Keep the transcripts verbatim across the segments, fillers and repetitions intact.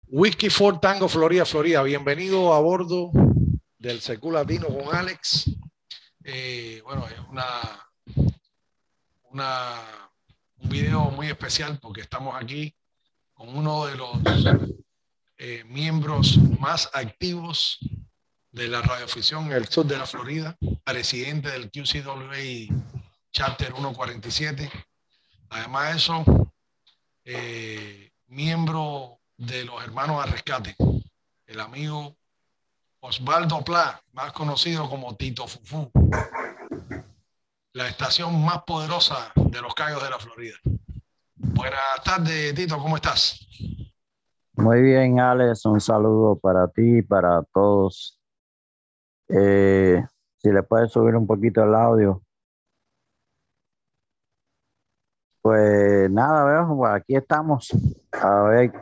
Whisky for Tango, Florida, Florida. Bienvenido a bordo del C Q Latino con Alex. Eh, bueno, es una, una, un video muy especial porque estamos aquí con uno de los eh, miembros más activos de la radioafición en el sur de la Florida, presidente del Q C W A Chapter ciento cuarenta y siete. Además de eso, eh, miembro de los Hermanos a Rescate, el amigo Osvaldo Pla, más conocido como Tito Fufú, la estación más poderosa de los Cayos de la Florida. Buenas tardes, Tito, ¿cómo estás? Muy bien, Alex, un saludo para ti y para todos. Eh, si le puedes subir un poquito el audio. Pues nada, veo, pues aquí estamos. A ver,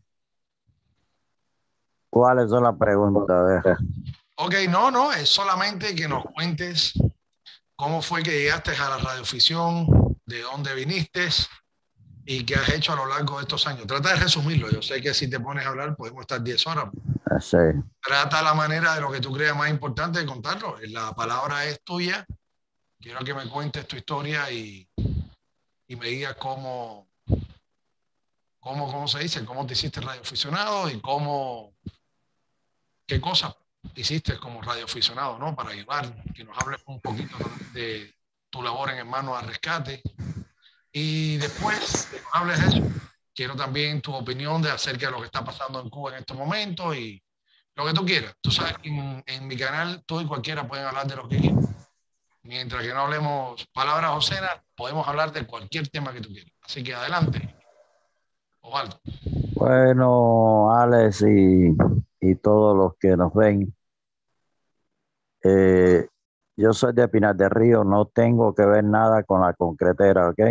¿cuáles son las preguntas? A ver. Ok, no, no, es solamente que nos cuentes cómo fue que llegaste a la radioafición, de dónde viniste y qué has hecho a lo largo de estos años. Trata de resumirlo. Yo sé que si te pones a hablar podemos estar diez horas. Sí. Trata la manera de lo que tú creas más importante de contarlo. La palabra es tuya. Quiero que me cuentes tu historia y, y me digas cómo, cómo, cómo se dice, cómo te hiciste radioaficionado y cómo, qué cosas hiciste como radioaficionado, ¿no? Para ayudar, que nos hables un poquito de tu labor en Hermanos a Rescate. Y después que nos hables de eso, quiero también tu opinión de acerca de lo que está pasando en Cuba en estos momentos y lo que tú quieras. Tú sabes que en, en mi canal tú y cualquiera pueden hablar de lo que quieran. Mientras que no hablemos palabras obscenas, podemos hablar de cualquier tema que tú quieras. Así que adelante, Osvaldo. Bueno, Alex y, y todos los que nos ven, eh, yo soy de Pinar del Río, no tengo que ver nada con la concretera, ¿ok?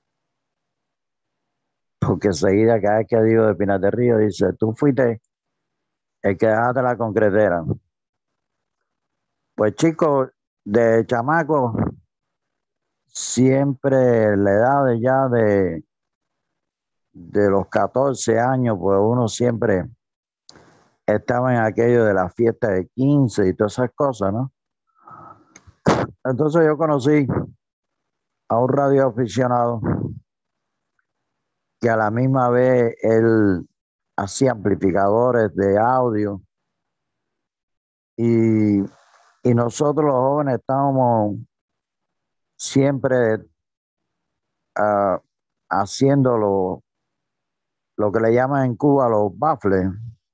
Porque enseguida cada vez que digo de Pinar del Río, dice, tú fuiste el que dejaste la concretera. Pues chicos, de chamaco, siempre la edad de ya de, de los catorce años, pues uno siempre estaba en aquello de la fiesta de quince y todas esas cosas, ¿no? Entonces yo conocí a un radioaficionado que a la misma vez él hacía amplificadores de audio y, y nosotros los jóvenes estábamos siempre uh, haciendo lo, lo que le llaman en Cuba los baffles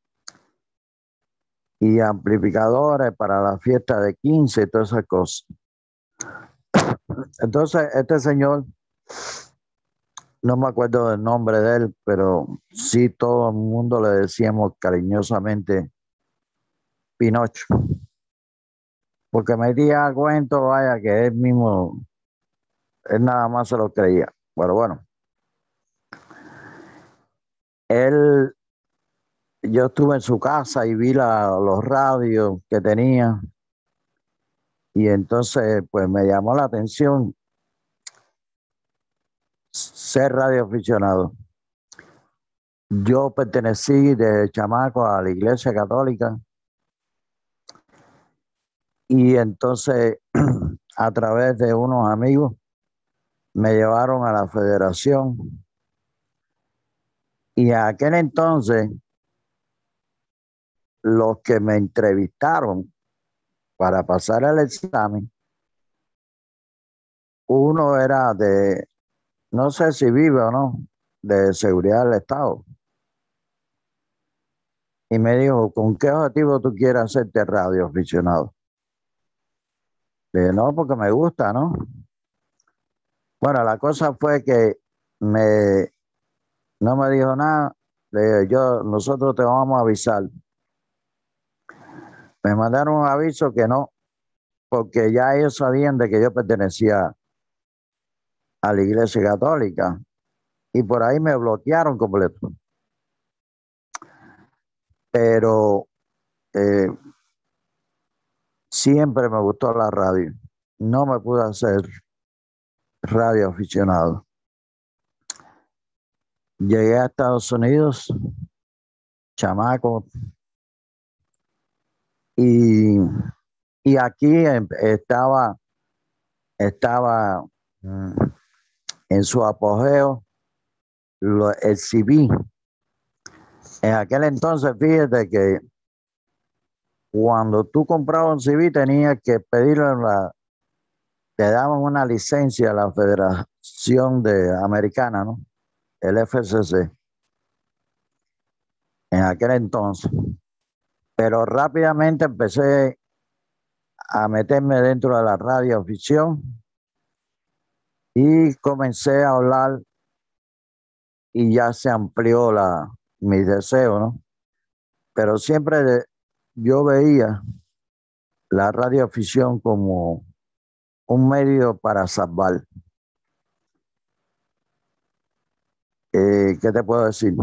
y amplificadores para la fiesta de quince y todas esas cosas. Entonces, este señor, no me acuerdo del nombre de él, pero sí todo el mundo le decíamos cariñosamente Pinocho. Porque me di cuento, vaya, que él mismo, él nada más se lo creía. Pero bueno, él, yo estuve en su casa y vi la, los radios que tenía. Y entonces, pues me llamó la atención ser radioaficionado. Yo pertenecí de chamaco a la Iglesia Católica y entonces a través de unos amigos me llevaron a la federación y a aquel entonces los que me entrevistaron para pasar el examen, uno era de, no sé si vive o no, de seguridad del Estado. Y me dijo, ¿con qué objetivo tú quieres hacerte radioaficionado? Le dije, no, porque me gusta, ¿no? Bueno, la cosa fue que me, no me dijo nada. Le dije, yo, nosotros te vamos a avisar. Me mandaron un aviso que no, porque ya ellos sabían de que yo pertenecía a la Iglesia Católica y por ahí me bloquearon completo. Pero eh, siempre me gustó la radio. No me pude hacer radio aficionado. Llegué a Estados Unidos chamaco. Y, y aquí em- estaba, estaba mm, en su apogeo lo- el C B. En aquel entonces, fíjate que cuando tú comprabas un C V tenías que pedirle la, te daban una licencia a la Federación de Americana, ¿no? El F C C, en aquel entonces. Pero rápidamente empecé a meterme dentro de la radioficción y comencé a hablar y ya se amplió la, mi deseo, ¿no? Pero siempre de- yo veía la radioficción como un medio para salvar. Eh, ¿qué te puedo decir?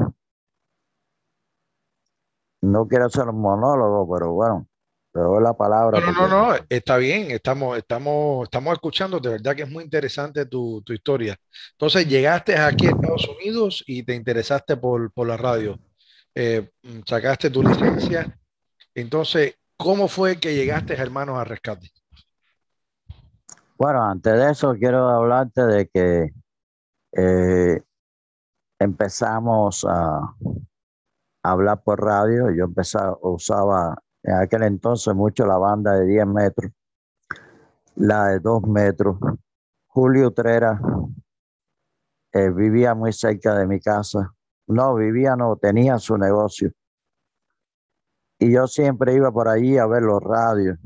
No quiero hacer un monólogo, pero bueno, te doy la palabra No, no, no, porque, no, está bien, estamos, estamos, estamos escuchando, de verdad que es muy interesante tu, tu historia. Entonces, llegaste aquí a Estados Unidos y te interesaste por, por la radio. Eh, mm, sacaste tu licencia. Entonces, ¿cómo fue que llegaste a Hermanos al Rescate? bueno, antes de eso quiero hablarte de que eh, empezamos a hablar por radio. Yo empezaba, usaba en aquel entonces mucho la banda de diez metros, la de dos metros. Julio Utrera eh, vivía muy cerca de mi casa. No, vivía, no, tenía su negocio. Y yo siempre iba por allí a ver los radios.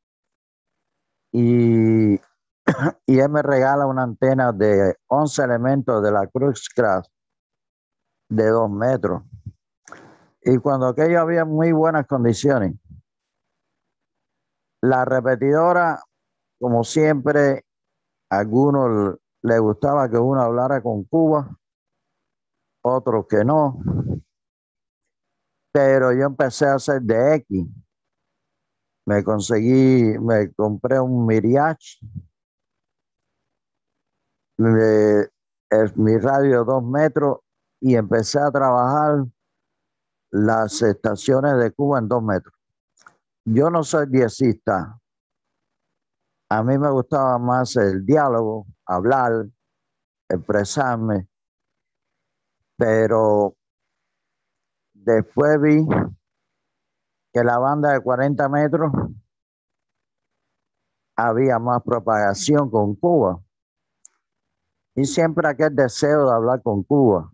Y, y él me regala una antena de once elementos de la Cruzcraft de dos metros. Y cuando aquello había muy buenas condiciones, la repetidora, como siempre, a algunos le gustaba que uno hablara con Cuba, otros que no. Pero yo empecé a hacer de X. Me conseguí, me compré un Miriach, me- es mi radio dos metros y empecé a trabajar las estaciones de Cuba en dos metros. Yo no soy diecista. A mí me gustaba más el diálogo, hablar, expresarme, pero después vi que la banda de cuarenta metros había más propagación con Cuba y siempre aquel deseo de hablar con Cuba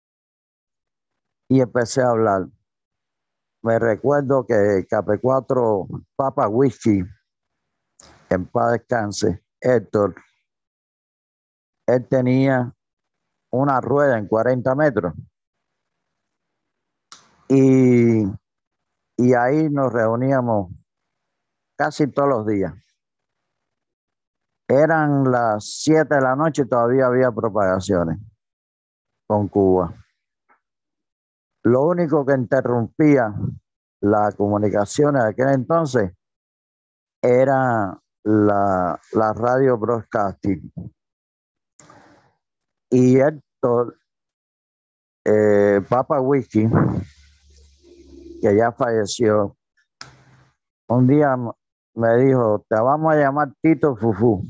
y empecé a hablar. Me recuerdo que Cape cuatro Papa Whisky, en paz descanse, Héctor, él tenía una rueda en cuarenta metros y, y ahí nos reuníamos casi todos los días. Eran las siete de la noche y todavía había propagaciones con Cuba. Lo único que interrumpía la comunicación en aquel entonces era la, la radio broadcasting. Y Héctor, eh, Papa Whisky, que ya falleció, un día me dijo, te vamos a llamar Tito Fufú.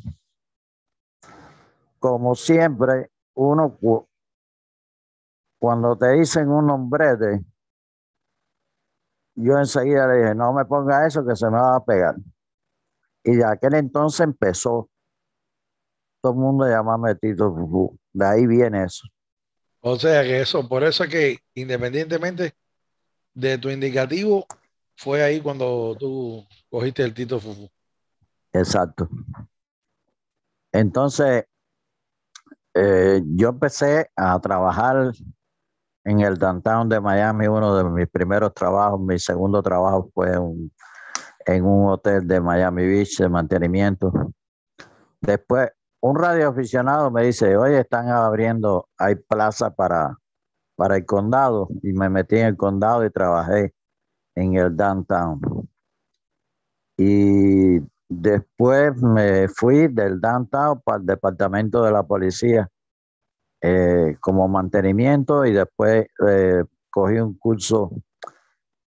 Como siempre, uno cu- cuando te dicen un nombrete, yo enseguida le dije, no me ponga eso que se me va a pegar. Y de aquel entonces empezó todo el mundo a llamarme Tito Fufú. De ahí viene eso. O sea que eso, por eso es que independientemente de tu indicativo, fue ahí cuando tú cogiste el Tito Fufu. Exacto. Entonces, eh, yo empecé a trabajar en el downtown de Miami, uno de mis primeros trabajos. Mi segundo trabajo fue un, en un hotel de Miami Beach de mantenimiento. Después, un radioaficionado me dice, oye, están abriendo, hay plaza para, para el condado. Y me metí en el condado y trabajé en el downtown. Y después me fui del downtown para el departamento de la policía eh, como mantenimiento y después eh, cogí un curso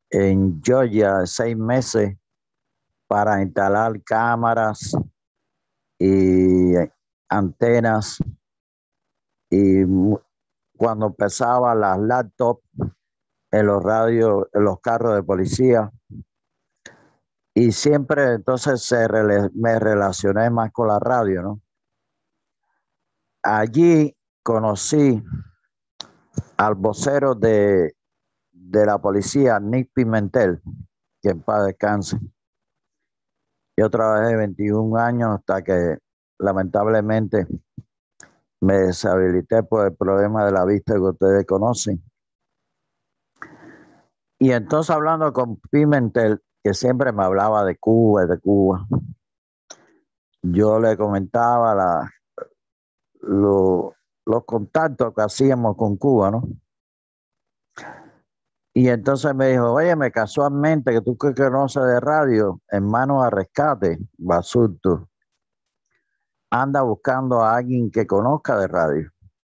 en Georgia seis meses para instalar cámaras y antenas. Y cuando empezaba las laptops en los radios, en los carros de policía. Y siempre entonces se rele me relacioné más con la radio, ¿no? Allí conocí al vocero de, de la policía, Nick Pimentel, que en paz descanse. Yo trabajé veintiún años hasta que lamentablemente me deshabilité por el problema de la vista que ustedes conocen. Y entonces hablando con Pimentel, que siempre me hablaba de Cuba, de Cuba, yo le comentaba la, lo, los contactos que hacíamos con Cuba, ¿no? Y entonces me dijo, oye, me casualmente que tú que conoces de radio, Hermanos a Rescate, Basurto, anda buscando a alguien que conozca de radio.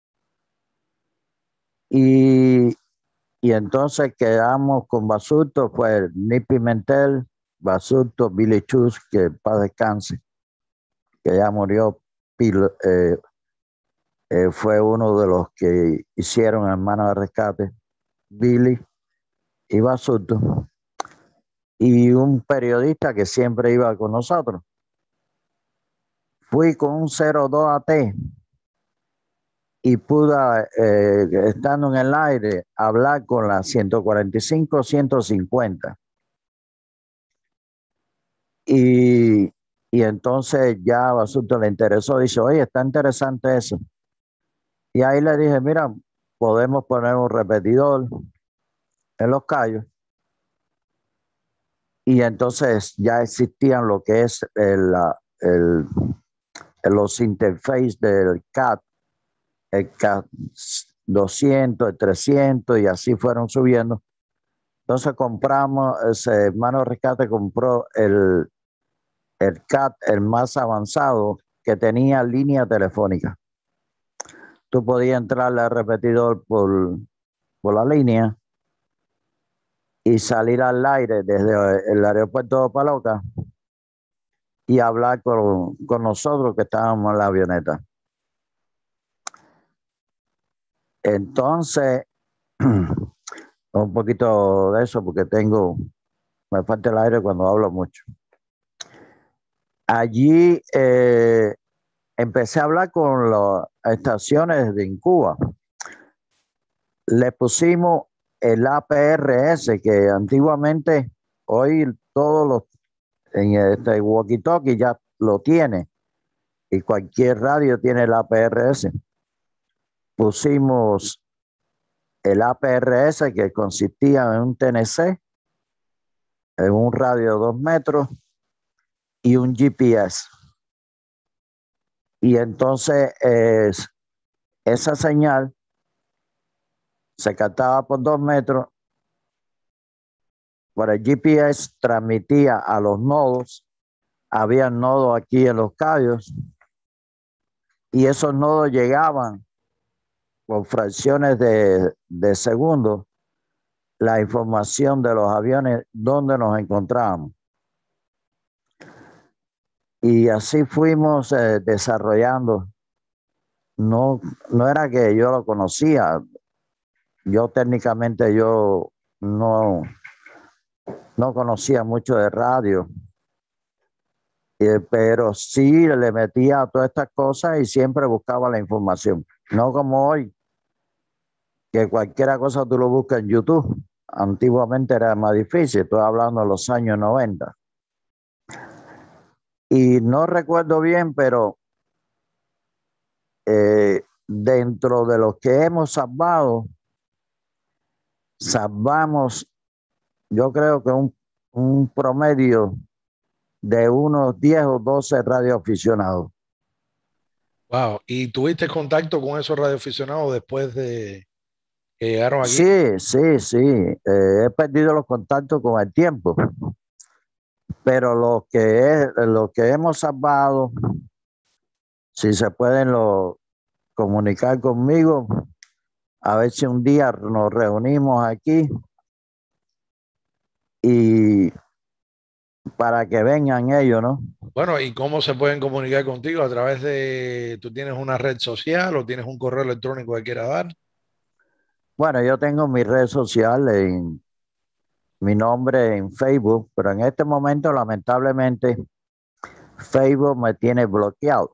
Y, y entonces quedamos con Basurto, fue Nick Pimentel, Basurto, Billy Chus, que en paz descanse, que ya murió, eh, eh, fue uno de los que hicieron Hermanos de Rescate, Billy y Basurto, y un periodista que siempre iba con nosotros. Fui con un cero dos A T y pude, eh, estando en el aire, hablar con la ciento cuarenta y cinco, ciento cincuenta. Y, y entonces ya a Basurto le interesó, dice, oye, está interesante eso. Y ahí le dije, mira, podemos poner un repetidor en Los Cayos. Y entonces ya existían lo que es el, el, el los interfaces del C A T, el C A T doscientos, el trescientos, y así fueron subiendo. Entonces compramos, ese Hermano Rescate compró el, el C A T, el más avanzado, que tenía línea telefónica. Tú podías entrar al repetidor por, por la línea y salir al aire desde el aeropuerto de Paloca y hablar con, con nosotros que estábamos en la avioneta. Entonces, un poquito de eso porque tengo, me falta el aire cuando hablo mucho. Allí eh, empecé a hablar con las estaciones de en Cuba. Le pusimos el A P R S, que antiguamente, hoy todos los, en este walkie-talkie ya lo tiene, y cualquier radio tiene el A P R S. Pusimos el A P R S, que consistía en un T N C, en un radio de dos metros y un G P S. Y entonces eh, esa señal se captaba por dos metros, por el G P S transmitía a los nodos, había nodos aquí en Los Cayos, y esos nodos llegaban por fracciones de, de segundos la información de los aviones donde nos encontrábamos. Y así fuimos eh, desarrollando. No, no era que yo lo conocía, yo técnicamente yo no, no conocía mucho de radio, eh, pero sí le metía a todas estas cosas y siempre buscaba la información. No como hoy, que cualquier cosa tú lo buscas en YouTube. Antiguamente era más difícil, estoy hablando de los años noventa. Y no recuerdo bien, pero eh, dentro de los que hemos salvado, salvamos, yo creo que un, un promedio de unos diez o doce radioaficionados. Wow. ¿Y tuviste contacto con esos radioaficionados después de que llegaron aquí? Sí, sí, sí. Eh, he perdido los contactos con el tiempo. Pero lo que, es, lo que hemos salvado, si se pueden lo, comunicar conmigo, a ver si un día nos reunimos aquí y para que vengan ellos, ¿no? Bueno, ¿y cómo se pueden comunicar contigo? ¿A través de, tú tienes una red social o tienes un correo electrónico que quieras dar? Bueno, yo tengo mi red social, en mi nombre en Facebook, pero en este momento lamentablemente Facebook me tiene bloqueado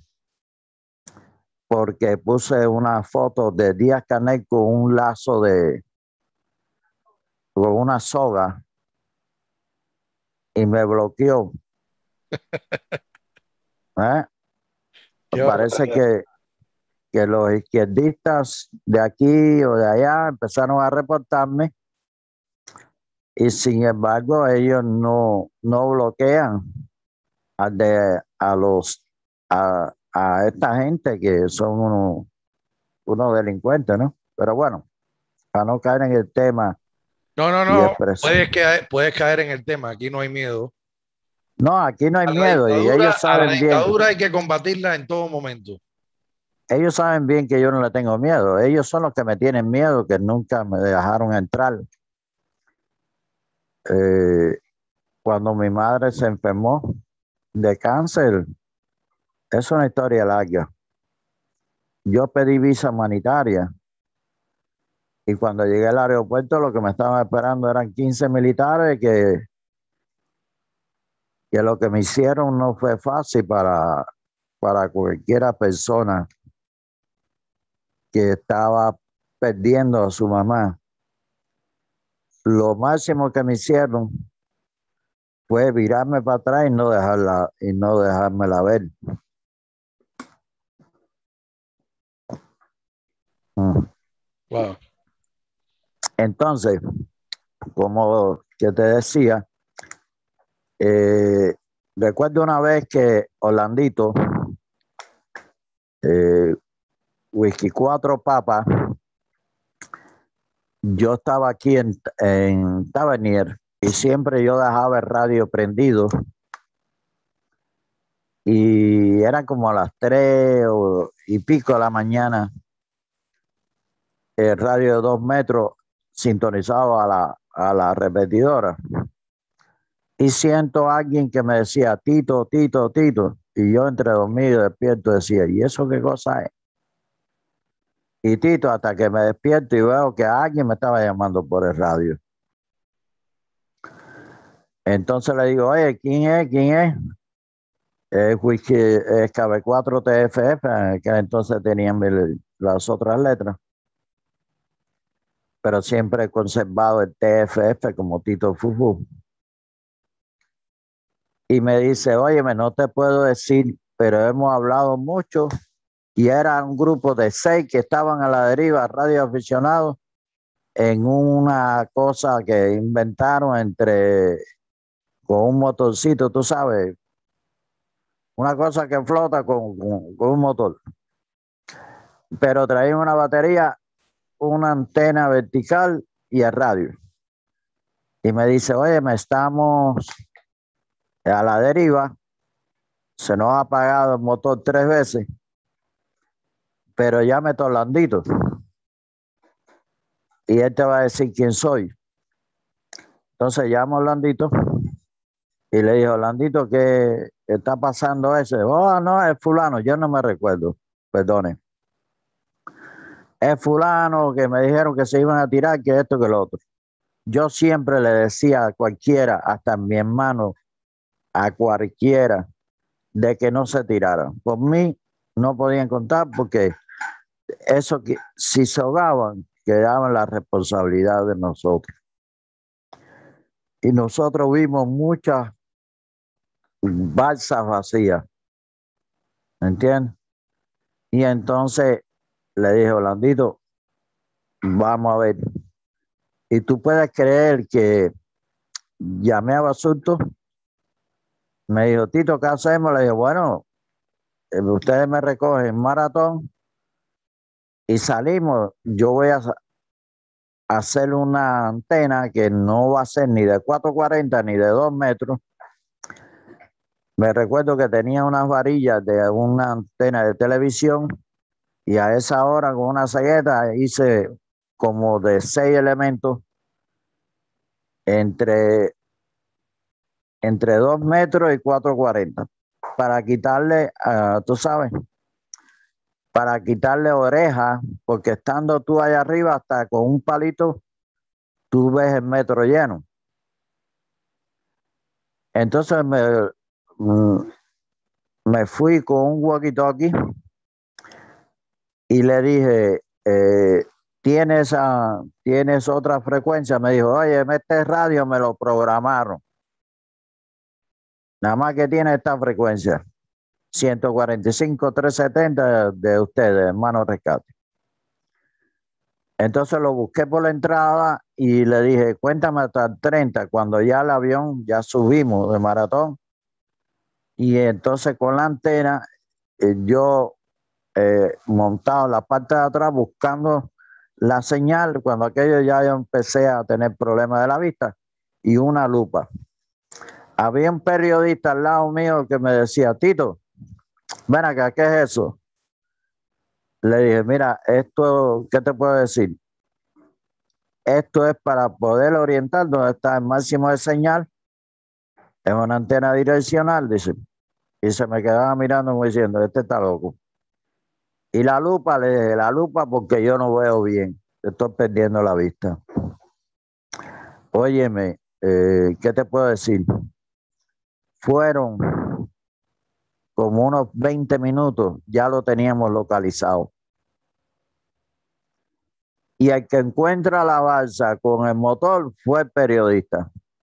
porque puse una foto de Díaz Canel con un lazo de, con una soga y me bloqueó. ¿eh? Qué Parece barbaridad. que, que los izquierdistas de aquí o de allá empezaron a reportarme y sin embargo ellos no, no bloquean a, de, a los a, a esta gente que son unos unos delincuentes, ¿no? Pero bueno, para no caer en el tema No, no, y no. expresar. Puedes caer, puedes caer en el tema. Aquí no hay miedo. No, aquí no hay A la miedo y dictadura, ellos a la saben bien, dictadura hay que combatirla en todo momento. ellos saben bien que yo no le tengo miedo. Ellos son los que me tienen miedo, que nunca me dejaron entrar. Eh, cuando mi madre se enfermó de cáncer, es una historia larga. Yo pedí visa humanitaria y cuando llegué al aeropuerto lo que me estaban esperando eran quince militares que, que lo que me hicieron no fue fácil para, para cualquiera persona que estaba perdiendo a su mamá. Lo máximo que me hicieron fue virarme para atrás y no dejarla y no dejármela ver. Mm. Wow. Entonces, como que te decía, eh, recuerdo una vez que Orlandito, eh, Whisky Cuatro Papas, yo estaba aquí en, en Tavernier y siempre yo dejaba el radio prendido y era como a las tres o, y pico de la mañana, el radio de dos metros sintonizado a la, a la repetidora. Y siento a alguien que me decía, Tito, Tito, Tito. Y yo entre dormido y despierto decía, ¿y eso qué cosa es? Y Tito, hasta que me despierto y veo que alguien me estaba llamando por el radio. Entonces le digo, oye, ¿quién es? ¿Quién es? Es Whisky, es K B cuatro T F F, que entonces tenían el, las otras letras. Pero siempre he conservado el T F F como Tito Fufu. Y me dice, óyeme, no te puedo decir, pero hemos hablado mucho y era un grupo de seis que estaban a la deriva, radio aficionados, en una cosa que inventaron entre, con un motorcito, tú sabes, una cosa que flota con, con, con un motor. Pero traían una batería, una antena vertical y el radio. Y me dice, oye, me estamos a la deriva, se nos ha apagado el motor tres veces, pero llame a Orlandito y él te va a decir quién soy. Entonces llamo a Orlandito y le dijo, Orlandito, ¿qué está pasando ese? Oh, no, es fulano, yo no me recuerdo, perdone. Es fulano que me dijeron que se iban a tirar, que esto, que lo otro. Yo siempre le decía a cualquiera, hasta a mi hermano, a cualquiera, de que no se tiraran. Por mí no podían contar porque eso que si se ahogaban, quedaban la responsabilidad de nosotros. Y nosotros vimos muchas balsas vacías, ¿entiendes? Y entonces le dije, Orlandito, vamos a ver. Y tú puedes creer que llamé a Basurto, me dijo, Tito, ¿qué hacemos? Le dije, bueno, eh, ustedes me recogen maratón y salimos. Yo voy a hacer una antena que no va a ser ni de cuatro cuarenta ni de dos metros. Me recuerdo que tenía unas varillas de una antena de televisión y a esa hora con una cegueta hice como de seis elementos entre, entre dos metros y cuatro cuarenta para quitarle, uh, tú sabes, para quitarle orejas, porque estando tú allá arriba hasta con un palito, tú ves el metro lleno. Entonces me, me fui con un walkie-talkie y le dije, eh, ¿tienes, a, ¿tienes otra frecuencia? Me dijo, oye, este radio me lo programaron. Nada más que tiene esta frecuencia, ciento cuarenta y cinco, trescientos setenta de ustedes, hermano Rescate. Entonces lo busqué por la entrada y le dije, cuéntame hasta el treinta, cuando ya el avión, ya subimos de maratón. Y entonces con la antena, eh, yo eh, montado en la parte de atrás buscando la señal, cuando aquello ya yo empecé a tener problemas de la vista, y una lupa. Había un periodista al lado mío que me decía, Tito, ven acá, ¿qué es eso? Le dije, mira, esto, ¿qué te puedo decir? Esto es para poder orientar dónde está el máximo de señal. Es una antena direccional, dice. Y se me quedaba mirando como diciendo, este está loco. Y la lupa, le dije, la lupa porque yo no veo bien. Estoy perdiendo la vista. Óyeme, eh, ¿qué te puedo decir? Fueron como unos veinte minutos, ya lo teníamos localizado. Y el que encuentra la balsa con el motor fue el periodista.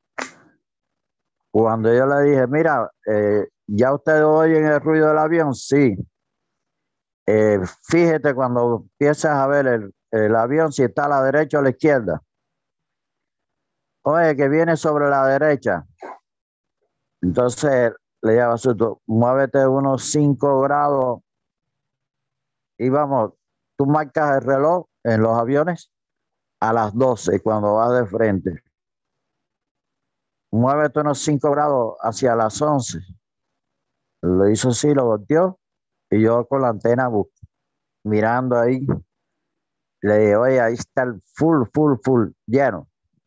Cuando yo le dije, mira, eh, ¿ya ustedes oyen el ruido del avión? Sí. Eh, fíjate cuando empiezas a ver el, el avión si está a la derecha o a la izquierda. Oye, que viene sobre la derecha. Entonces le llamo a su, muévete unos cinco grados y vamos, tú marcas el reloj en los aviones a las doce cuando vas de frente. Muévete unos cinco grados hacia las once. Lo hizo así, lo volteó y yo con la antena mirando ahí. Le dije, oye, ahí está el full, full, full, lleno.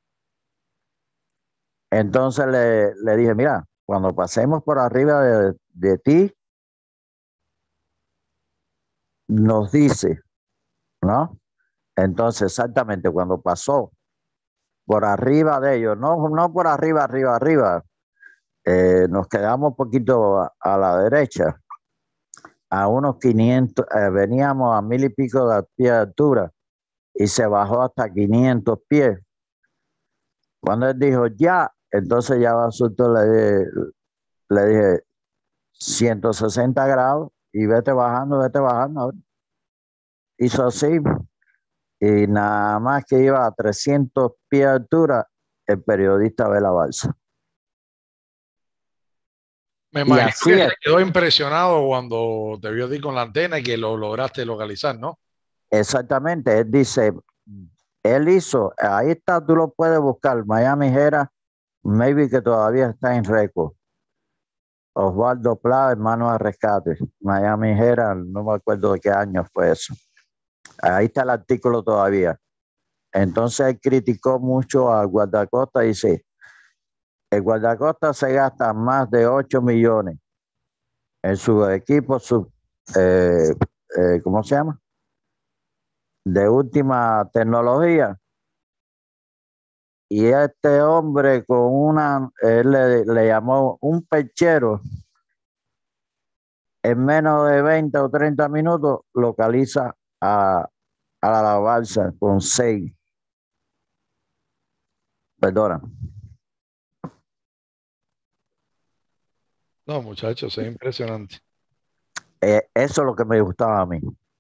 Entonces le, le dije, mira, cuando pasemos por arriba de, de ti, nos dice, ¿no? Entonces, exactamente, cuando pasó por arriba de ellos, no, no por arriba, arriba, arriba, eh, nos quedamos un poquito a, a la derecha, a unos quinientos, eh, veníamos a mil y pico de pies de altura y se bajó hasta quinientos pies. Cuando él dijo ya, entonces ya Basulto le, le dije ciento sesenta grados y vete bajando, vete bajando. Hizo así y nada más que iba a trescientos pies de altura, el periodista ve la balsa. Me imagino que se quedó impresionado cuando te vio a ti con la antena y que lo lograste localizar, ¿no? Exactamente, él dice, él hizo, ahí está, tú lo puedes buscar, Miami Herald, maybe que todavía está en récord. Osvaldo Pla, hermano de rescate, Miami Herald, no me acuerdo de qué año fue eso. Ahí está el artículo todavía. Entonces él criticó mucho al guardacosta y dice, el guardacosta se gasta más de ocho millones en su equipo, su, eh, eh, ¿cómo se llama? De última tecnología. Y este hombre con una, él le, le llamó un perchero, en menos de veinte o treinta minutos localiza a, a la balsa con seis. Perdona. No, muchachos, es impresionante. Eh, eso es lo que me gustaba a mí.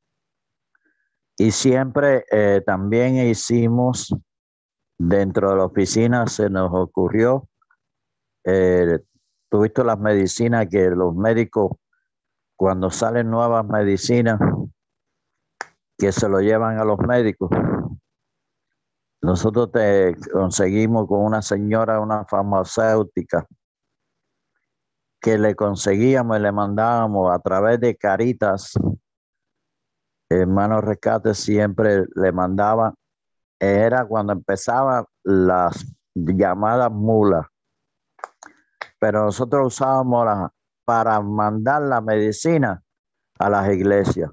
Y siempre eh, también hicimos, dentro de la oficina se nos ocurrió, eh, tuviste las medicinas que los médicos, cuando salen nuevas medicinas, que se lo llevan a los médicos. Nosotros te conseguimos con una señora, una farmacéutica, que le conseguíamos y le mandábamos a través de Caritas. Hermano Rescate siempre le mandaba, era cuando empezaban las llamadas mulas, pero nosotros usábamos las para mandar la medicina a las iglesias.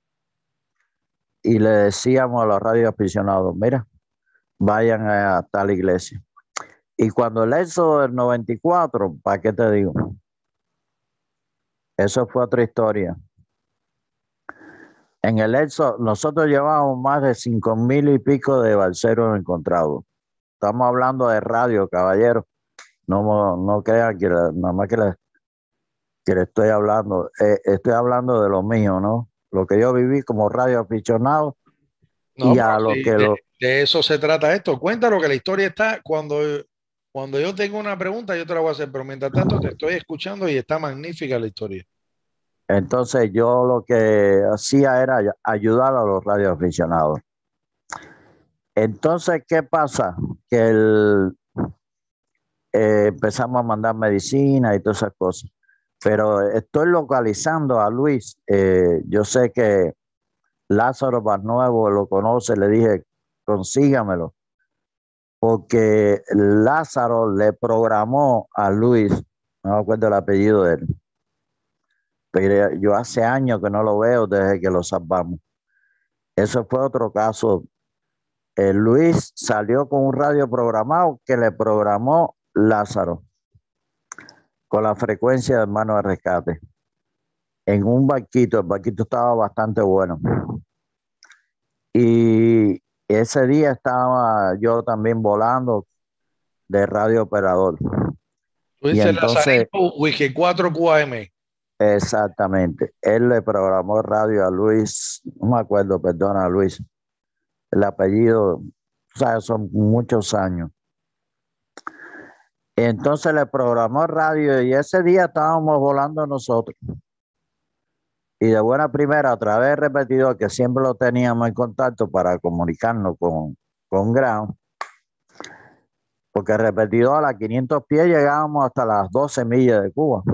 Y le decíamos a los radioaficionados, mira, vayan a tal iglesia. Y cuando el éxodo del noventa y cuatro, ¿para qué te digo? Eso fue otra historia. En el éxodo, nosotros llevábamos más de cinco mil y pico de balseros encontrados. Estamos hablando de radio, caballero. No, no crean que la, nada más que le, que le estoy hablando. Eh, estoy hablando de lo mío, ¿no? Lo que yo viví como radioaficionado. No, Y a pero lo sí, que de, lo... de eso se trata esto. Cuéntalo que la historia está cuando, cuando yo tengo una pregunta, yo te la voy a hacer, pero mientras tanto te estoy escuchando y está magnífica la historia. Entonces yo lo que hacía era ayudar a los radioaficionados. Entonces, ¿qué pasa? Que el, eh, empezamos a mandar medicina y todas esas cosas. Pero estoy localizando a Luis. Eh, yo sé que Lázaro Barnuevo lo conoce, le dije, consígamelo. Porque Lázaro le programó a Luis, no me acuerdo el apellido de él, pero yo hace años que no lo veo desde que lo salvamos. Eso fue otro caso. Eh, Luis salió con un radio programado que le programó Lázaro con la frecuencia de mano de rescate en un barquito. El barquito estaba bastante bueno. Y ese día estaba yo también volando de radio operador. Tú Y dices entonces, Lazarito, Wiki cuatro Q A M. exactamente, él le programó radio a Luis, no me acuerdo, perdona, Luis, el apellido, o sea, son muchos años. Entonces le programó radio y ese día estábamos volando nosotros. Y de buena primera, a través del repetidor, que siempre lo teníamos en contacto para comunicarnos con, con Ground, porque el repetidor a las quinientos pies llegábamos hasta las doce millas de Cuba.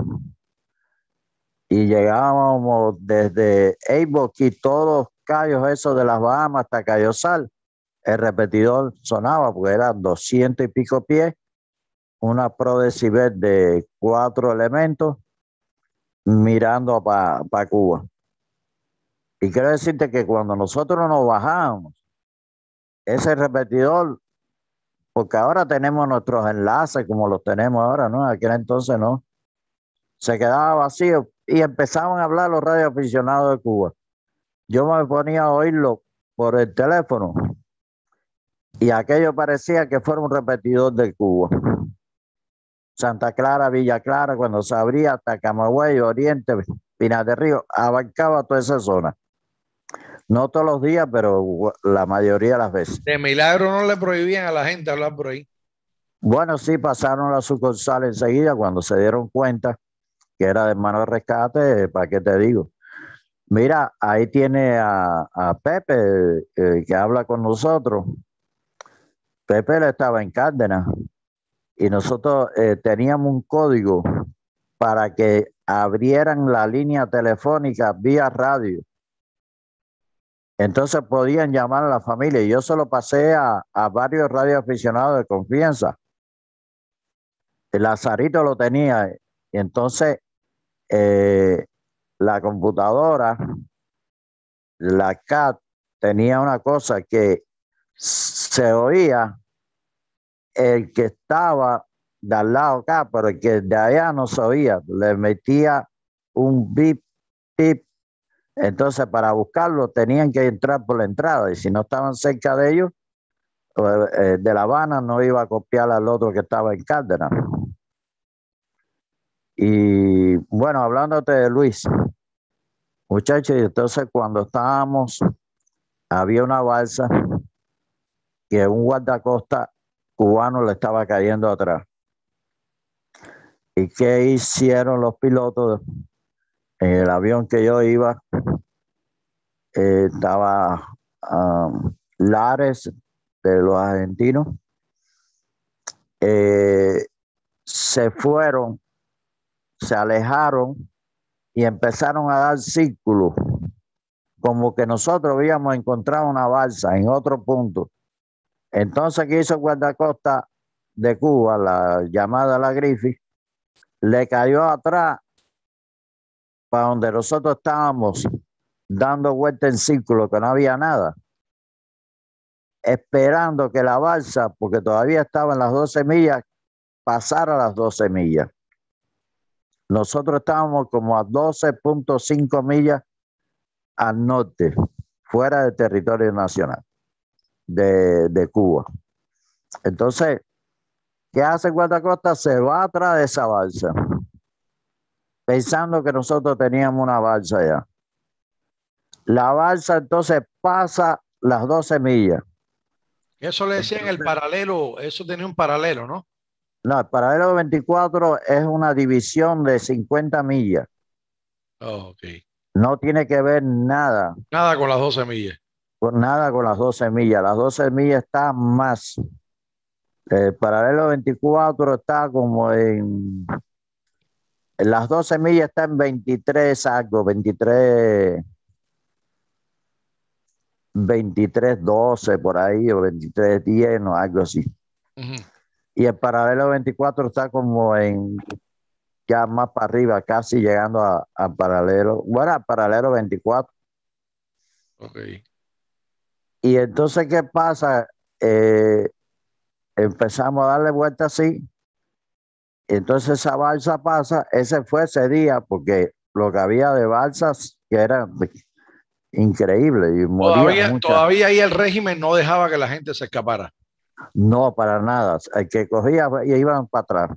Y llegábamos desde Eibos y todos los callos esos de las Bahamas hasta Cayosal. El repetidor sonaba porque eran doscientos y pico pies, una Pro Decibel de cuatro elementos mirando para pa Cuba. Y quiero decirte que cuando nosotros nos bajamos, ese repetidor, porque ahora tenemos nuestros enlaces como los tenemos ahora, ¿no? Aquel entonces no. Se quedaba vacío y empezaban a hablar los radioaficionados de Cuba. Yo me ponía a oírlo por el teléfono y aquello parecía que fuera un repetidor de Cuba. Santa Clara, Villa Clara, cuando se abría hasta Camagüey, Oriente, Pinar del Río, abarcaba toda esa zona. No todos los días, pero la mayoría de las veces. De milagro no le prohibían a la gente hablar por ahí. Bueno, sí, pasaron la sucursal enseguida cuando se dieron cuenta que era de mano de rescate, ¿para qué te digo? Mira, ahí tiene a, a Pepe, eh, que habla con nosotros. Pepe él estaba en Cárdenas y nosotros eh, teníamos un código para que abrieran la línea telefónica vía radio. Entonces podían llamar a la familia y yo se lo pasé a, a varios radioaficionados de confianza. El Lazarito lo tenía y entonces eh, la computadora, la C A T, tenía una cosa que se oía el que estaba de al lado acá, pero el que de allá no se oía. Le metía un bip, bip. Entonces, para buscarlo, tenían que entrar por la entrada. Y si no estaban cerca de ellos, eh, de La Habana, no iba a copiar al otro que estaba en Cárdenas. Y bueno, hablándote de Luis, muchachos, y entonces cuando estábamos, había una balsa que un guardacosta cubano le estaba cayendo atrás. ¿Y qué hicieron los pilotos? En el avión que yo iba, eh, estaba um, Lares de los argentinos. Eh, se fueron, se alejaron y empezaron a dar círculos, como que nosotros habíamos encontrado una balsa en otro punto. Entonces, ¿qué hizo el guardacosta? de Cuba, la llamada la Griffith, le cayó atrás para donde nosotros estábamos dando vuelta en círculo, que no había nada, esperando que la balsa, porque todavía estaban las doce millas, pasara las doce millas. Nosotros estábamos como a doce punto cinco millas al norte, fuera del territorio nacional de, de Cuba. Entonces, ¿qué hace guardacosta? Se va atrás de esa balsa, pensando que nosotros teníamos una balsa allá. La balsa entonces pasa las doce millas. Eso le decían el paralelo, eso tenía un paralelo, ¿no? No, el paralelo veinticuatro es una división de cincuenta millas. Oh, ok. No tiene que ver nada. Nada con las doce millas. Con nada con las doce millas. Las doce millas está más. El paralelo veinticuatro está como en. Las doce millas está en veintitrés algo, veintitrés, veintitrés doce por ahí, o veintitrés diez, no, algo así. Uh-huh. Y el paralelo veinticuatro está como en ya más para arriba, casi llegando a, a paralelo, bueno, a paralelo veinticuatro. Ok. Y entonces, ¿qué pasa? Eh, empezamos a darle vuelta así. Entonces esa balsa pasa, ese fue ese día, porque lo que había de balsas que eran increíbles. Y todavía, todavía ahí el régimen no dejaba que la gente se escapara. No, para nada. El que cogía y iban para atrás.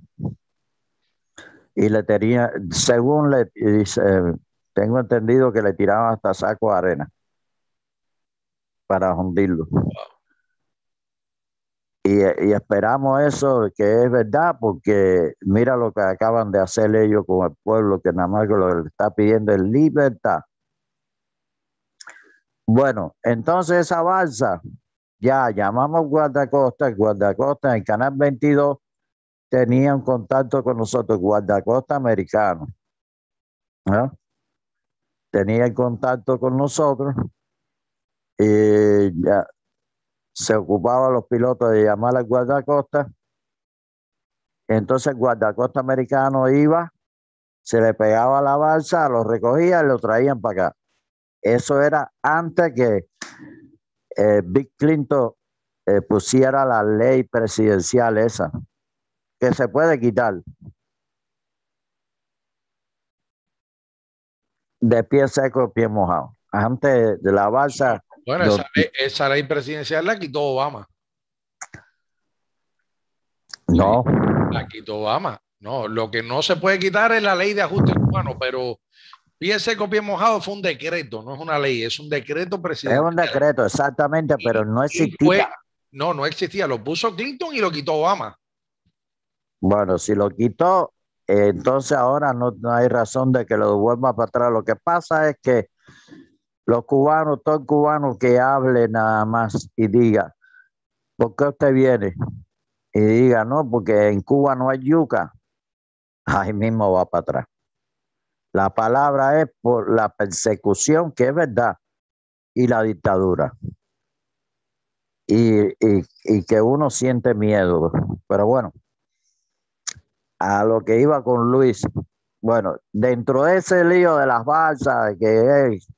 Y le tenía, según le dice, tengo entendido que le tiraban hasta saco de arena para hundirlo. Wow. Y, y esperamos eso, que es verdad, porque mira lo que acaban de hacer ellos con el pueblo, que nada más que lo que le está pidiendo es libertad. Bueno, entonces esa balsa, ya llamamos guardacosta, el guardacosta en el canal veintidós tenía un contacto con nosotros, guardacosta americano. ¿No? Tenía el contacto con nosotros y ya se ocupaba los pilotos de llamar al guardacosta. Entonces el guardacosta americano iba, se le pegaba a la balsa, lo recogía y lo traían para acá. Eso era antes que eh, Bill Clinton eh, pusiera la ley presidencial esa, que se puede quitar. De pie seco, pie mojado. Antes de la balsa. Bueno, esa ley, esa ley presidencial la quitó Obama. No. La quitó Obama. No, lo que no se puede quitar es la ley de ajuste cubano, pero pie seco, pie mojado fue un decreto, no es una ley, es un decreto presidencial. Es un decreto, exactamente, y, pero no existía. Fue, no, no existía. Lo puso Clinton y lo quitó Obama. Bueno, si lo quitó, eh, entonces ahora no, no hay razón de que lo devuelva para atrás. Lo que pasa es que los cubanos, todo cubano que hable nada más y diga, ¿por qué usted viene? Y diga, no, porque en Cuba no hay yuca, ahí mismo va para atrás. La palabra es por la persecución, que es verdad, y la dictadura. Y, y, y que uno siente miedo. Pero bueno, a lo que iba con Luis, bueno, dentro de ese lío de las balsas, que es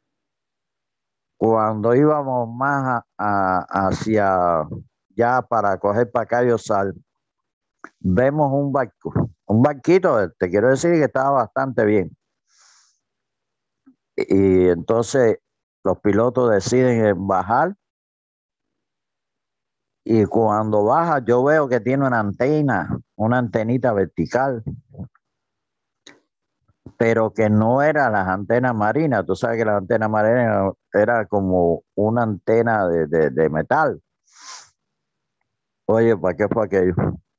cuando íbamos más a, a, hacia ya para coger para Cayo Sal, vemos un barco, un barquito, te quiero decir que estaba bastante bien. Y, y entonces los pilotos deciden bajar. Y cuando baja, yo veo que tiene una antena, una antenita vertical, pero que no era las antenas marinas. Tú sabes que la antena marina era como una antena de, de, de metal. Oye, ¿para qué fue aquello?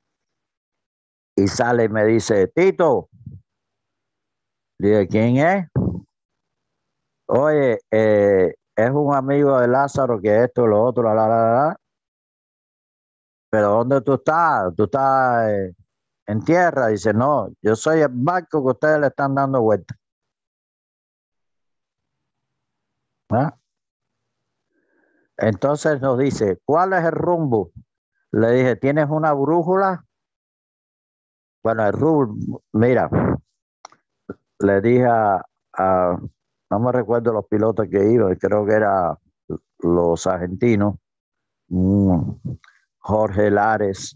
Y sale y me dice, Tito. Dije, ¿quién es? Oye, eh, es un amigo de Lázaro que esto, lo otro, la, la, la, la. Pero ¿dónde tú estás? ¿Tú estás eh, en tierra? Dice, no, yo soy el barco que ustedes le están dando vuelta. ¿Ah? Entonces nos dice, ¿cuál es el rumbo? Le dije, ¿tienes una brújula? Bueno, el rumbo, mira, le dije a, a- no me recuerdo los pilotos que iban, creo que eran los argentinos, mm, Jorge Lares,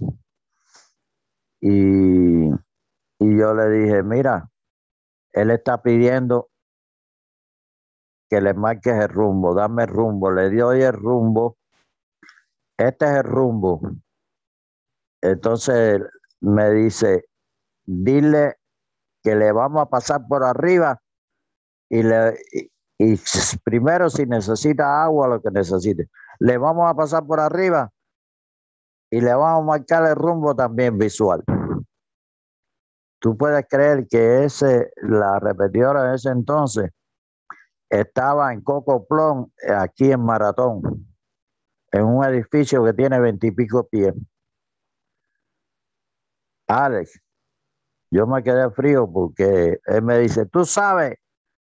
y, y yo le dije, mira, él está pidiendo que le marques el rumbo, dame el rumbo, le doy el rumbo, este es el rumbo. Entonces me dice, dile que le vamos a pasar por arriba y le y, y primero si necesita agua, lo que necesite, le vamos a pasar por arriba y le vamos a marcar el rumbo también visual. Tú puedes creer que ese, la repetidora de ese entonces estaba en Cocoplón, aquí en Maratón, en un edificio que tiene veintipico pies. Alex, yo me quedé frío porque él me dice, tú sabes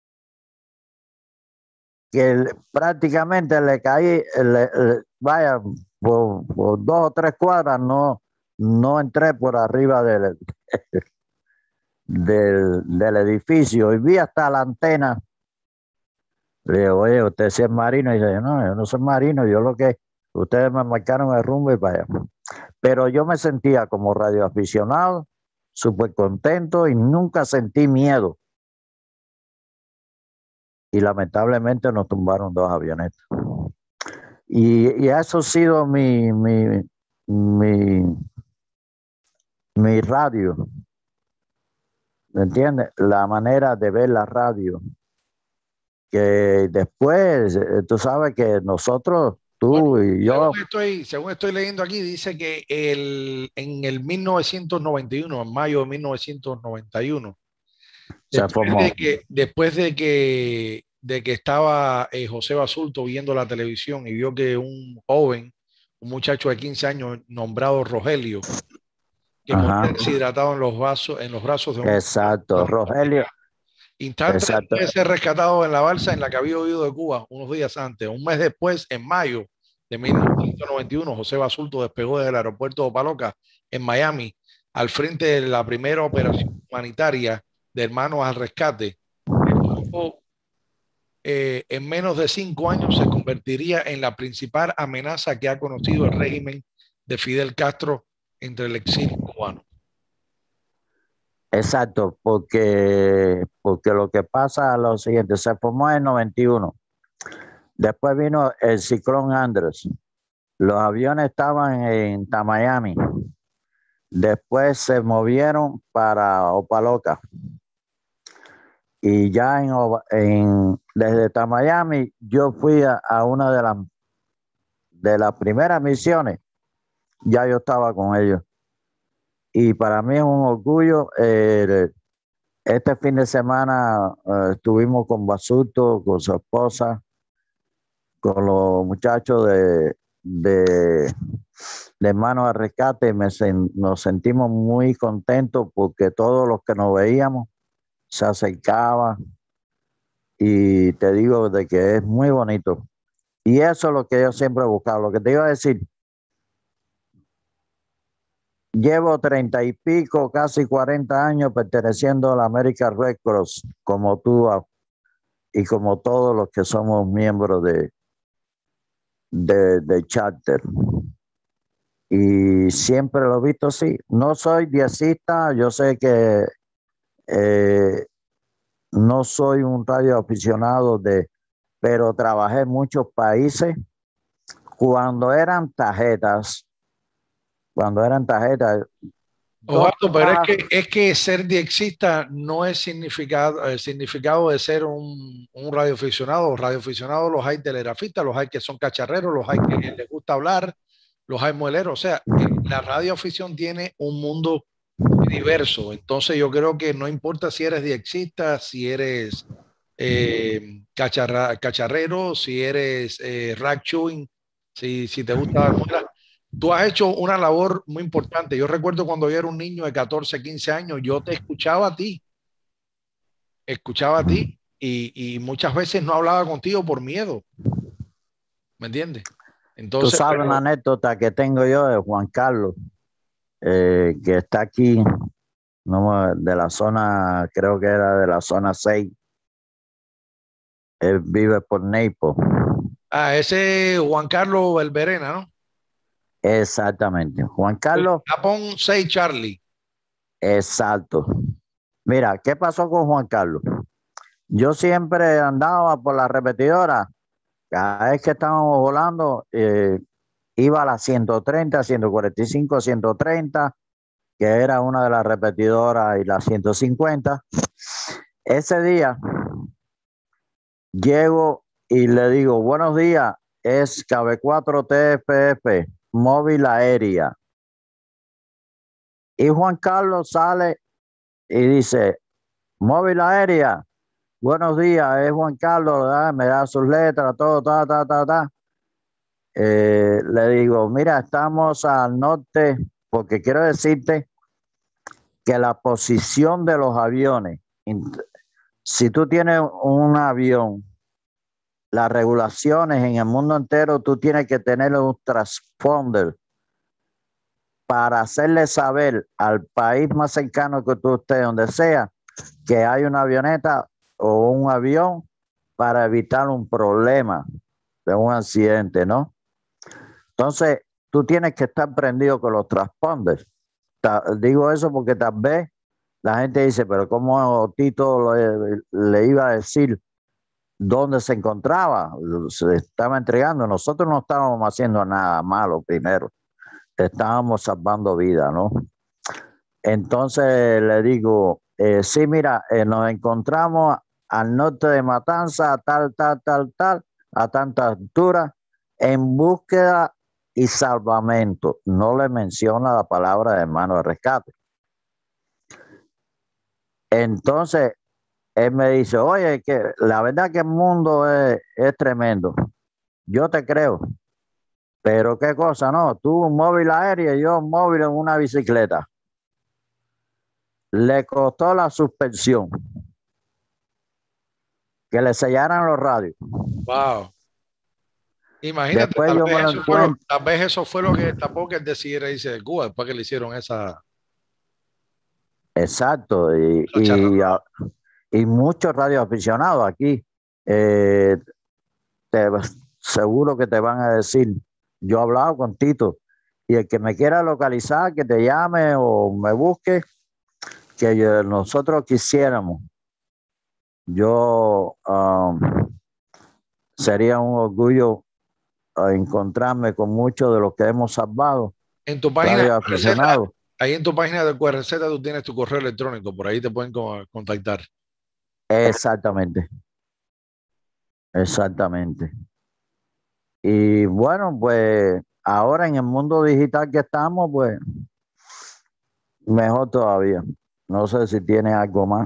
que le, prácticamente le caí, le, le, vaya, por, por dos o tres cuadras no, no entré por arriba del, del, del edificio y vi hasta la antena. Le digo, oye, usted sí es marino. Y dice, no, yo no soy marino, yo lo que, ustedes me marcaron el rumbo y para allá. Pero yo me sentía como radioaficionado, súper contento y nunca sentí miedo. Y lamentablemente nos tumbaron dos avionetas. Y, y eso ha sido mi, mi, mi, mi radio, ¿me entiendes? La manera de ver la radio. Que después, eh, tú sabes que nosotros, Bueno, tú y yo, según estoy, según estoy leyendo aquí, dice que el, en el mil novecientos noventa y uno, en mayo de mil novecientos noventa y uno, se después de formó. que, después de que, de que estaba eh, José Basulto viendo la televisión y vio que un joven, un muchacho de quince años nombrado Rogelio, que moría Ajá, deshidratado en los brazos, en los brazos de un exacto, Rogelio, instante exacto, después de ser rescatado en la balsa en la que había huido de Cuba unos días antes. Un mes después, en mayo de mil novecientos noventa y uno, José Basulto despegó desde el aeropuerto de Opaloca, en Miami, al frente de la primera operación humanitaria de Hermanos al Rescate. El grupo, eh, en menos de cinco años se convertiría en la principal amenaza que ha conocido el régimen de Fidel Castro entre el exilio cubano. exacto, porque, porque lo que pasa es lo siguiente, se formó en noventa y uno, después vino el ciclón Andrés, los aviones estaban en Miami, después se movieron para Opaloca y ya en, en desde Miami yo fui a, a una de las de las primeras misiones, ya yo estaba con ellos. Y para mí es un orgullo. Eh, este fin de semana eh, estuvimos con Basulto, con su esposa, con los muchachos de, de, de Hermanos al Rescate. Y me, nos sentimos muy contentos porque todos los que nos veíamos se acercaban. Y te digo de que es muy bonito. Y eso es lo que yo siempre he buscado. Lo que te iba a decir, llevo treinta y pico, casi cuarenta años perteneciendo a la American Red Cross, como tú y como todos los que somos miembros de, de, de charter. Y siempre lo he visto así. No soy diecista, yo sé que eh, no soy un radio aficionado de, pero trabajé en muchos países cuando eran tarjetas, cuando eran tarjetas. Dos Osvaldo, pero es pagos. que, es que ser diexista no es significado, el significado de ser un, un radioaficionado. Radioaficionados los hay telegrafistas, los hay que son cacharreros, los hay que les gusta hablar, los hay mueleros. O sea, eh, la radioafición tiene un mundo muy diverso. Entonces yo creo que no importa si eres diexista, si eres eh, cacharra, cacharrero, si eres eh, rack chewing, si, si te gusta dar muelas. Tú has hecho una labor muy importante. Yo recuerdo cuando yo era un niño de catorce, quince años, yo te escuchaba a ti, escuchaba a ti y, y muchas veces no hablaba contigo por miedo, ¿me entiendes? Tú Entonces, sabes una pero, anécdota que tengo yo de Juan Carlos, eh, que está aquí, no, de la zona, creo que era de la zona seis. Él vive por Naples. ah, ese Juan Carlos Belverena, ¿no? Exactamente. Juan El Carlos, Japón seis Charlie. exacto. Mira, ¿qué pasó con Juan Carlos? Yo siempre andaba por la repetidora. Cada vez que estábamos volando, eh, iba a las ciento treinta, ciento cuarenta y cinco, ciento treinta, que era una de las repetidoras, y la ciento cincuenta. Ese día llego y le digo, buenos días, es K B cuatro T F F, móvil aérea. Y Juan Carlos sale y dice, móvil aérea, buenos días, es Juan Carlos, ¿verdad? Me da sus letras, todo, ta, ta, ta, ta. Eh, le digo, mira, estamos al norte, porque quiero decirte que la posición de los aviones, si tú tienes un avión, las regulaciones en el mundo entero, tú tienes que tener un transponder para hacerle saber al país más cercano que tú estés, donde sea, que hay una avioneta o un avión, para evitar un problema de un accidente, ¿no? Entonces, tú tienes que estar prendido con los transponders. Ta- digo eso porque tal vez la gente dice, pero ¿cómo Tito le, le iba a decir dónde se encontraba? Se estaba entregando. Nosotros no estábamos haciendo nada malo primero. Estábamos salvando vida, ¿no? Entonces le digo, eh, sí, mira, eh, nos encontramos al norte de Matanza, a tal, tal, tal, tal, a tanta altura, en búsqueda y salvamento. No le menciona la palabra de mano de rescate. Entonces, él me dice, oye, que la verdad que el mundo es, es tremendo. Yo te creo, pero qué cosa, ¿no? Tú un móvil aéreo y yo un móvil en una bicicleta. Le costó la suspensión, que le sellaran los radios. Wow. Imagínate, Después tal yo me vez lo eso fue lo, encuentro, tal vez eso fue lo que tapó que él decidiera irse de Cuba después que le hicieron esa, exacto, y, esa y, charla. a- y muchos radioaficionados aquí, eh, te- seguro que te van a decir, yo he hablado con Tito, y el que me quiera localizar, que te llame o me busque, que yo- nosotros quisiéramos. Yo, um, sería un orgullo, uh, encontrarme con muchos de los que hemos salvado, En tu página de receta, radioaficionados. ahí en tu página de receta tú tienes tu correo electrónico, por ahí te pueden co- contactar. Exactamente, exactamente. Y bueno, pues ahora en el mundo digital que estamos, pues mejor todavía. No sé si tiene algo más.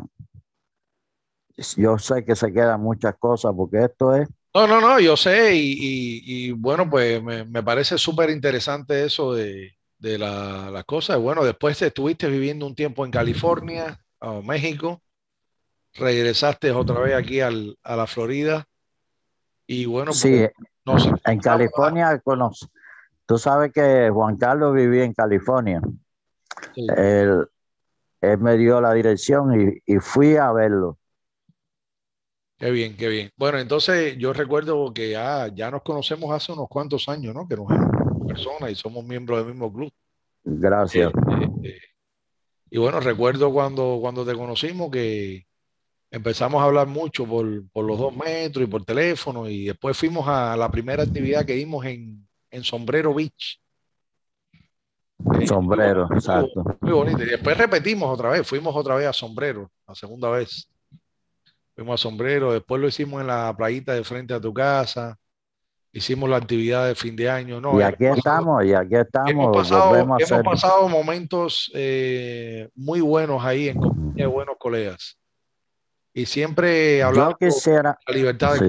Yo sé que se quedan muchas cosas porque esto es, No, no, no, yo sé y, y- y, bueno, pues me, me parece súper interesante eso de, de la- las cosas. Bueno, después estuviste viviendo un tiempo en California o México, regresaste otra vez aquí al- a la Florida y bueno, pues sí, nos en encontramos. Ah, California conoce. Tú sabes que Juan Carlos vivía en California. sí, Él, él me dio la dirección y, y fui a verlo. qué bien, qué bien. Bueno, entonces yo recuerdo que ya, ya nos conocemos hace unos cuantos años, ¿no? Que nos hemos personas y somos miembros del mismo club. Gracias. Eh, eh, eh, y bueno, recuerdo cuando, cuando te conocimos que empezamos a hablar mucho por, por los dos metros y por teléfono y después fuimos a la primera actividad que dimos en, en Sombrero Beach. Eh, estuvo Sombrero, muy, exacto. muy bonito. Y después repetimos otra vez, fuimos otra vez a Sombrero, la segunda vez. Fuimos a Sombrero, después lo hicimos en la playita de frente a tu casa, hicimos la actividad de fin de año. No, Y hemos aquí pasado, estamos, y aquí hemos estamos, pasado, volvemos a hemos hacer. pasado momentos eh, muy buenos ahí en compañía de buenos colegas. Y siempre Yo hablando de quisiera, la libertad de... sí,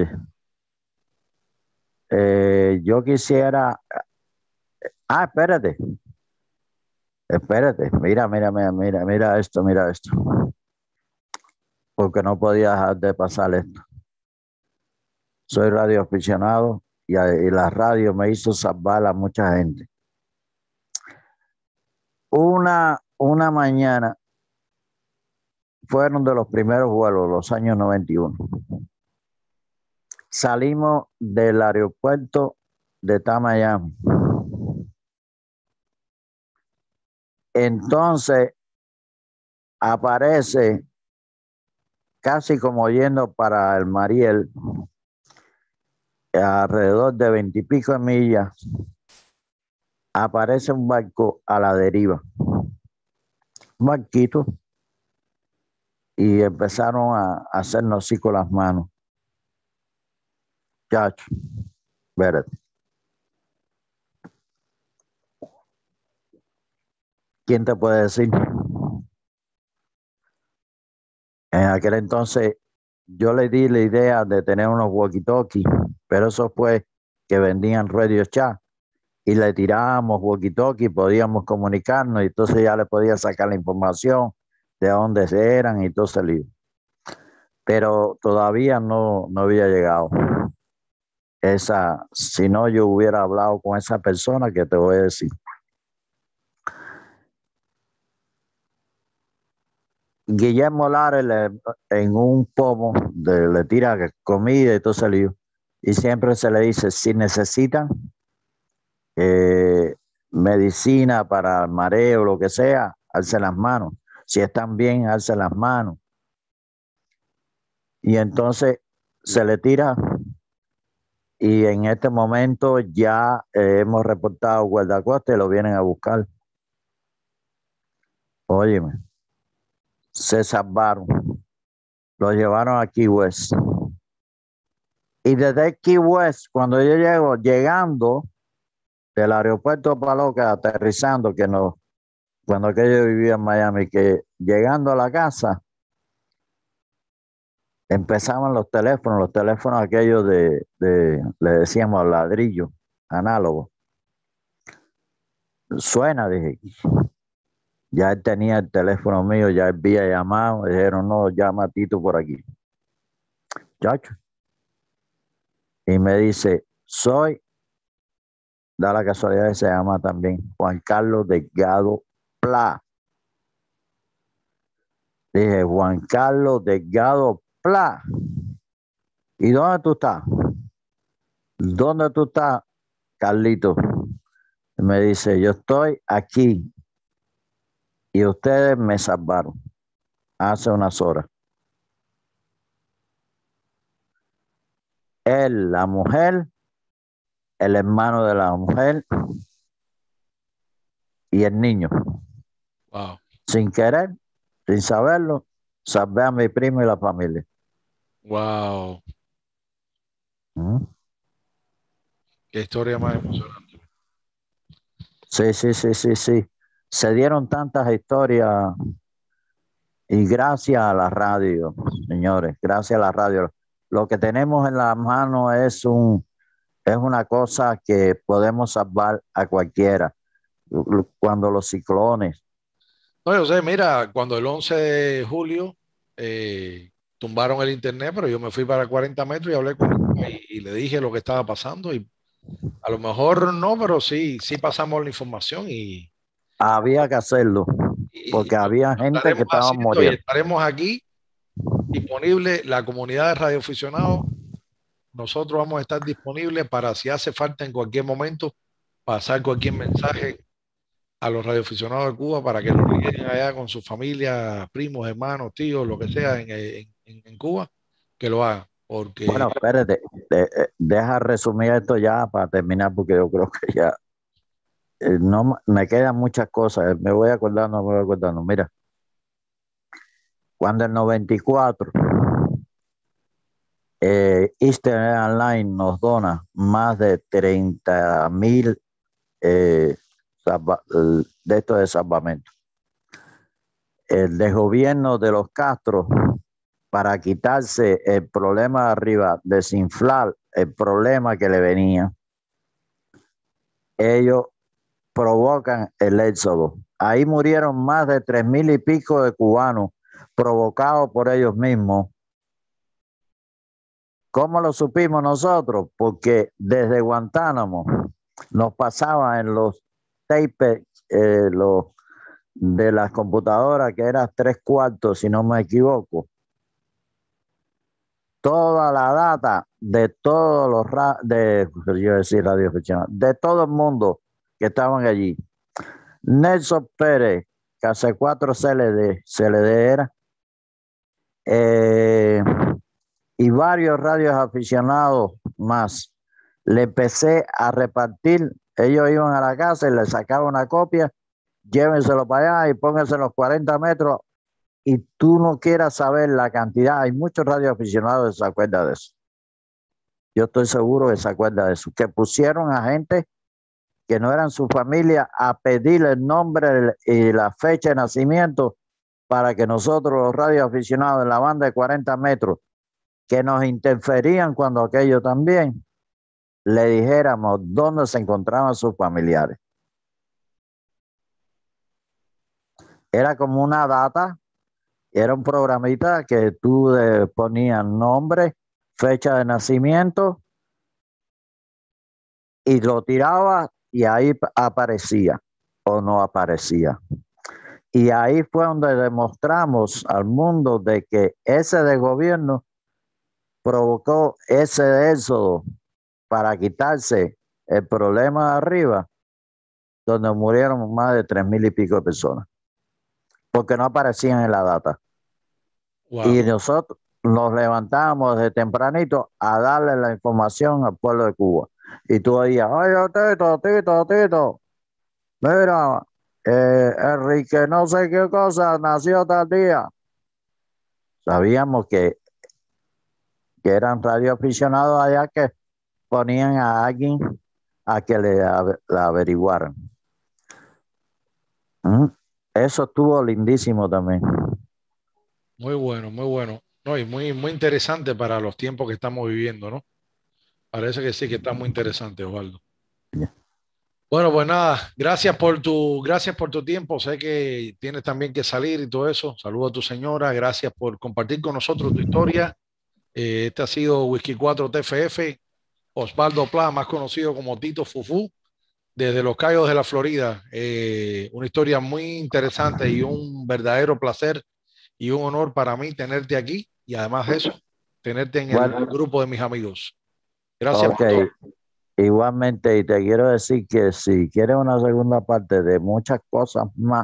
eh, yo quisiera, ah, espérate, espérate, mira, mira, mira, mira, mira esto, mira esto, porque no podía dejar de pasar esto. Soy radioaficionado y, y la radio me hizo salvar a mucha gente. Una, una mañana fueron de los primeros vuelos, los años noventa y uno. Salimos del aeropuerto de Miami. Entonces aparece casi como yendo para el Mariel, alrededor de veintipico de millas, aparece un barco a la deriva, un barquito, y empezaron a, a hacernos así con las manos. Chacho, espérate. ¿Quién te puede decir? En aquel entonces yo le di la idea de tener unos walkie-talkie, pero eso fue que vendían Radio Shack y le tirábamos walkie-talkie, podíamos comunicarnos y entonces ya le podía sacar la información de dónde eran y todo ese lío. Pero todavía no, no había llegado. Esa, si no, yo hubiera hablado con esa persona que te voy a decir. Guillermo Lares le, en un pomo de, le tira comida y todo ese lío. Y siempre se le dice, si necesitan eh, medicina para el mareo, lo que sea, alce las manos. Si están bien, alce las manos. Y entonces se le tira y en este momento ya eh, hemos reportado guardacosta y lo vienen a buscar. Óyeme, se salvaron. Lo llevaron a Key West. Y desde Key West, cuando yo llego, llegando del aeropuerto Paloca, aterrizando, que no, cuando aquello vivía en Miami, que llegando a la casa, empezaban los teléfonos, los teléfonos aquellos de, de le decíamos ladrillo, análogo. Suena, dije. Ya él tenía el teléfono mío, ya él había llamado, me dijeron, no, llama a Tito por aquí. Chacho. Y me dice, soy, da la casualidad que se llama también Juan Carlos Delgado Pla. Dije, Juan Carlos Delgado Pla. ¿Y dónde tú estás? ¿Dónde tú estás, Carlito? Y me dice, yo estoy aquí y ustedes me salvaron hace unas horas. Él, la mujer, el hermano de la mujer y el niño. Wow. Sin querer, sin saberlo, salvé a mi primo y la familia. Wow. ¿Mm? Qué historia más emocionante. Sí, sí, sí, sí, sí. Se dieron tantas historias y gracias a la radio, señores, gracias a la radio. Lo que tenemos en la mano es un, es una cosa que podemos salvar a cualquiera. Cuando los ciclones. No, yo sé, mira, cuando el once de julio eh, tumbaron el internet, pero yo me fui para cuarenta metros y hablé con ella y, y le dije lo que estaba pasando y a lo mejor no, pero sí, sí pasamos la información y, Había que hacerlo, y porque lo, había lo gente que estaremos estaba haciendo y muriendo. estaremos aquí disponible la comunidad de radioaficionados. Nosotros vamos a estar disponibles para si hace falta en cualquier momento pasar cualquier mensaje a los radioaficionados de Cuba para que lo lleguen allá con su familia, primos, hermanos, tíos, lo que sea en, en, en Cuba, que lo hagan. Porque, Bueno, espérate, de, de, deja resumir esto ya para terminar, porque yo creo que ya eh, no me quedan muchas cosas. Me voy acordando, me voy acordando. Mira, cuando en noventa y cuatro eh, Eastern Airlines nos dona más de treinta mil eh, de estos de salvamento. El desgobierno de los Castro, para quitarse el problema de arriba, desinflar el problema que le venía, ellos provocan el éxodo. Ahí murieron más de tres mil y pico de cubanos provocados por ellos mismos ¿Cómo lo supimos nosotros? Porque desde Guantánamo nos pasaba en los tapes eh, los, de las computadoras, que era tres cuartos, si no me equivoco, toda la data de todos los ra de, yo decir radio de todo el mundo que estaban allí. Nelson Pérez, que hace cuatro C L D, C L D era, eh, y varios radios aficionados más. Le empecé a repartir, ellos iban a la casa y le sacaban una copia, llévenselo para allá y pónganse los cuarenta metros, y tú no quieras saber la cantidad. Hay muchos radioaficionados que se acuerdan de eso. Yo estoy seguro que se acuerdan de eso, que pusieron a gente que no eran su familia a pedir el nombre y la fecha de nacimiento para que nosotros, los radioaficionados en la banda de cuarenta metros, que nos interferían cuando aquello también, le dijéramos dónde se encontraban sus familiares. Era como una data, era un programita que tú ponías nombre, fecha de nacimiento y lo tirabas y ahí aparecía o no aparecía. Y ahí fue donde demostramos al mundo de que ese desgobierno provocó ese éxodo para quitarse el problema de arriba, donde murieron más de tres mil y pico de personas, porque no aparecían en la data. Wow. Y nosotros nos levantábamos desde tempranito a darle la información al pueblo de Cuba. Y tú oías, oye, Tito, Tito, Tito, mira, eh, Enrique no sé qué cosa nació tal día. Sabíamos que, que eran radioaficionados allá que ponían a alguien a que le la averiguaran. ¿Mm? Eso estuvo lindísimo también. Muy bueno, muy bueno. No, y muy, muy interesante para los tiempos que estamos viviendo, ¿no? Parece que sí, que está muy interesante, Osvaldo. Yeah. Bueno, pues nada, gracias por tu, gracias por tu tiempo. Sé que tienes también que salir y todo eso. Saludo a tu señora. Gracias por compartir con nosotros tu historia. Eh, este ha sido Whisky cuatro T F F. Osvaldo Pla, más conocido como Tito Fufú, desde Los Cayos de la Florida. Eh, una historia muy interesante y un verdadero placer y un honor para mí tenerte aquí, y además de eso, tenerte en bueno, el grupo de mis amigos. Gracias. Okay. Por todo. Igualmente, y te quiero decir que si quieres una segunda parte de muchas cosas más,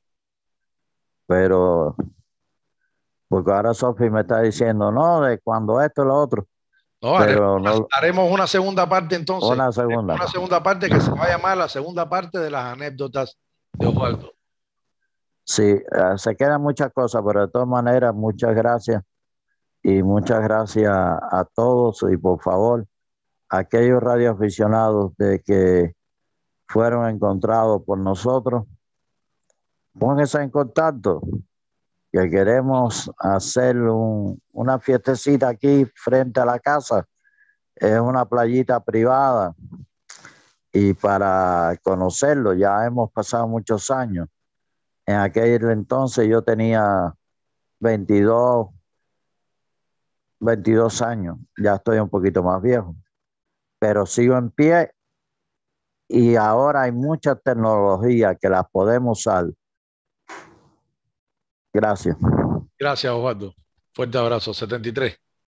pero porque ahora Sofi me está diciendo, no, de cuando esto y lo otro. No, pero haremos, no, haremos una segunda parte entonces. Una segunda. Una segunda parte que se va a llamar la segunda parte de las anécdotas de Osvaldo. Sí, se quedan muchas cosas, pero de todas maneras, muchas gracias. Y muchas gracias a todos. Y por favor, aquellos radioaficionados de que fueron encontrados por nosotros, pónganse en contacto, que queremos hacer un, una fiestecita aquí frente a la casa. Es una playita privada y para conocerlo, ya hemos pasado muchos años. En aquel entonces yo tenía veintidós, veintidós años, ya estoy un poquito más viejo, pero sigo en pie y ahora hay muchas tecnologías que las podemos usar. Gracias. Gracias, Osvaldo. Fuerte abrazo, setenta y tres.